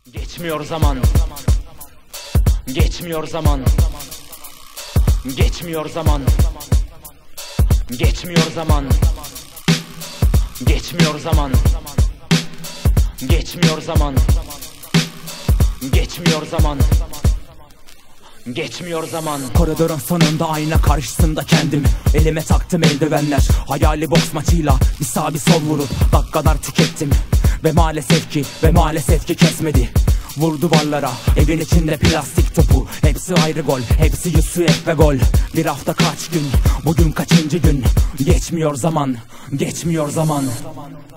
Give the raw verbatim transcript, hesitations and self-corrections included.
Geçmiyor zaman. Geçmiyor zaman. Geçmiyor zaman. Geçmiyor zaman. Geçmiyor zaman. Geçmiyor zaman. Geçmiyor zaman. Geçmiyor zaman. Koridorun sonunda ayna karşısında kendim elime taktım eldivenler. Hayali boks maçıyla bir sağ bir sol vurup dakikalar tükettim. Ve maalesef ki ve maalesef ki kesmedi. Vur duvarlara evin içinde plastik topu. Hepsi ayrı gol, hepsi Yusuf ve gol. Bir hafta kaç gün, bugün kaçıncı gün? Geçmiyor zaman, geçmiyor zaman.